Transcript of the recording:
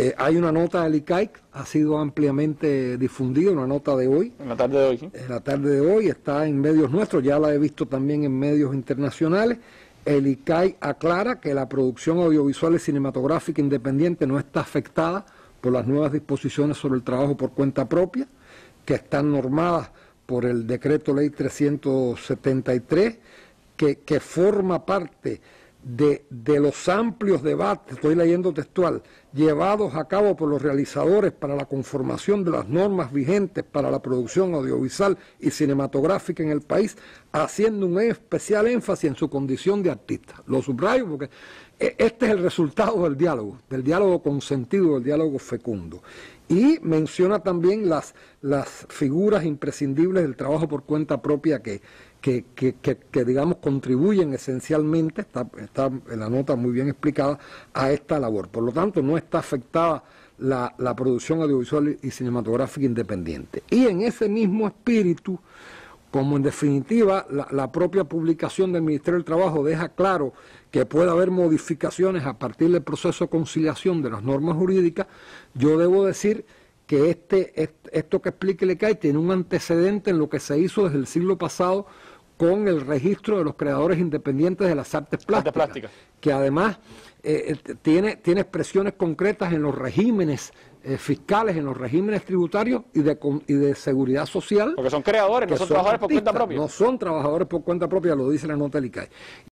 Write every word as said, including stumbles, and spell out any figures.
Eh, hay una nota del I C A I, ha sido ampliamente difundida, una nota de hoy. En la tarde de hoy, ¿sí? En la tarde de hoy está en medios nuestros, ya la he visto también en medios internacionales. El I C A I aclara que la producción audiovisual y cinematográfica independiente no está afectada por las nuevas disposiciones sobre el trabajo por cuenta propia, que están normadas por el Decreto Ley trescientos setenta y tres, que, que forma parte de, de los amplios debates, estoy leyendo textual, llevados a cabo por los realizadores para la conformación de las normas vigentes para la producción audiovisual y cinematográfica en el país, haciendo un especial énfasis en su condición de artista. Lo subrayo porque este es el resultado del diálogo, del diálogo consentido, del diálogo fecundo. Y menciona también las, las figuras imprescindibles del trabajo por cuenta propia que, que, que, que, que digamos, contribuyen esencialmente, está, está en la nota muy bien explicada, a esta labor. Por lo tanto, no está afectada la, la producción audiovisual y cinematográfica independiente. Y en ese mismo espíritu, como en definitiva la, la propia publicación del Ministerio del Trabajo deja claro que puede haber modificaciones a partir del proceso de conciliación de las normas jurídicas, yo debo decir que este, este, esto que explica el I C A I tiene un antecedente en lo que se hizo desde el siglo pasado con el registro de los creadores independientes de las artes plásticas, artes plásticas. que además eh, tiene, tiene expresiones concretas en los regímenes eh, fiscales, en los regímenes tributarios y de, y de seguridad social. Porque son creadores, no son, son trabajadores artistas, por cuenta propia. No son trabajadores por cuenta propia, lo dice la nota del I C A I.